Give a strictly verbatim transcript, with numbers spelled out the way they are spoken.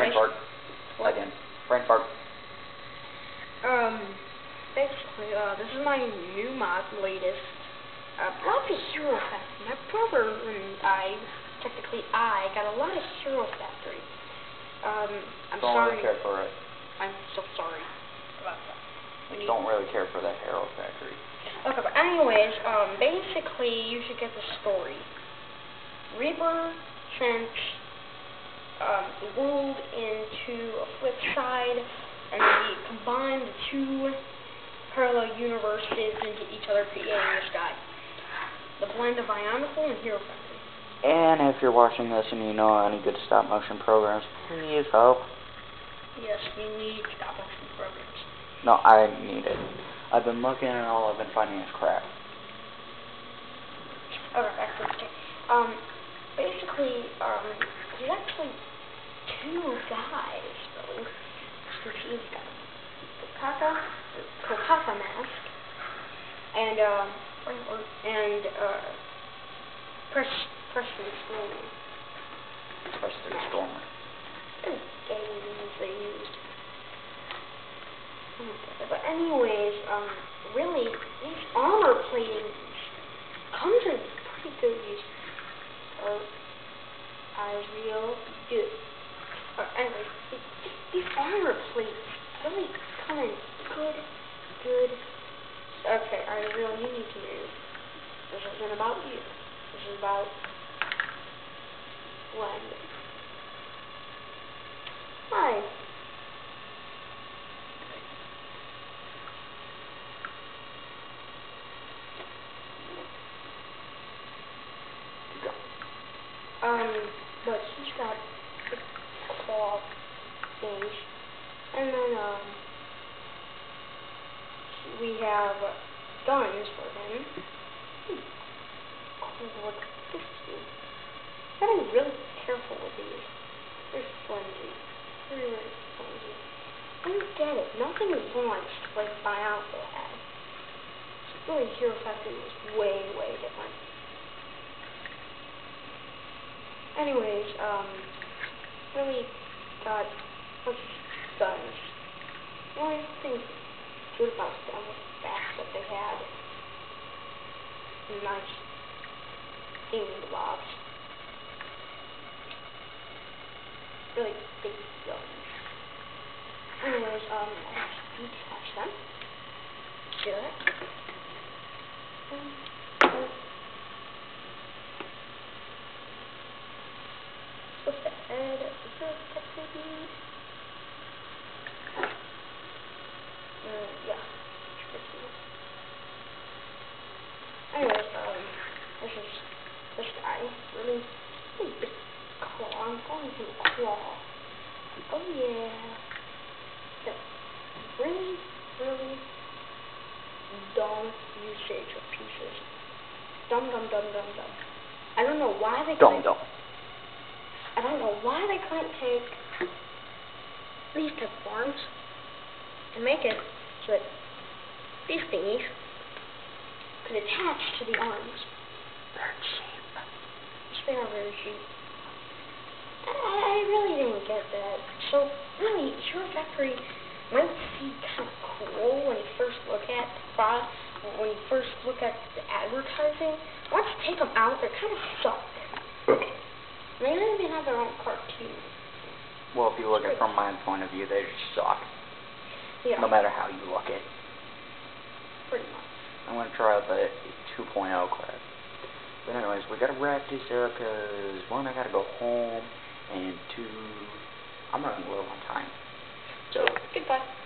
Brain fart. What? Again. Brain fart. Um, basically, uh, this is my new mod, latest. Uh, lots of Hero Factory. My brother and I, technically I, got a lot of Hero Factory. Um, I'm Don't sorry. really care for it. I'm so sorry about that. We need Don't really care for that Hero Factory. Okay, but anyways, um, basically, you should get the story. Reaper sent um, the world into a flip side, and they combined the two parallel universes into each other, creating this guy. The blend of Bionicle and Hero Factory. And if you're watching this and you know any good stop motion programs, please help. Yes, we need stop motion programs. No, I need it. I've been looking and all I've been finding is crap. Okay, back to the thing. Um, basically, um, there's actually two guys, though. He's got the Kaka, the Kokaka mask, and, um, and, uh, Press, Preston Stormer. Preston Stormer. Those games they used. But anyways, um, really, these armor platings comes in pretty good use. Uh, as real good. Uh, anyways, these, these armor plates really come in good, good. Okay, alright, real, you need to move. This isn't about you. This is about when. Hi. Um, but he's got the claw things, and then, um, we have guns for him. Hmm. Cool, what this do? Gotta be really careful with these. They're flimsy. They're really flimsy. I don't get it. Nothing is launched like Bionicle had. Really, Hero Factory was way, way different. Anyways, um, really got a bunch of guns. The only thing good about them was the fact that they had nice aiming blocks. Really big guns. Anyways, um, I just detach them. Good. Um, um, What's the head of the Hero Factory? Uh, yeah. Anyways, um, this is this guy. Really, really big claw. I'm calling him a claw. Oh yeah. The really, really dumb usage of pieces. Dumb, dumb, dumb, dumb, dumb. I don't know why they Dumb, couldn't. dumb. I don't know why they couldn't take these type of arms and make it so that these thingies could attach to the arms. They're cheap. They are very cheap. I, I really didn't get that. So, really, Hero Factory might seem kind of cool when you first look at the product, when you first look at the advertising. Once you take them out, they kind of suck. They don't even have their own cartoon. Well, if you look at it from my point of view, they just suck. Yeah. No matter how you look at it. Pretty much. I'm going to try out the two point oh crap. But anyways, we got to wrap this up because, one, I got to go home, and two, I'm running low on time. So, Goodbye.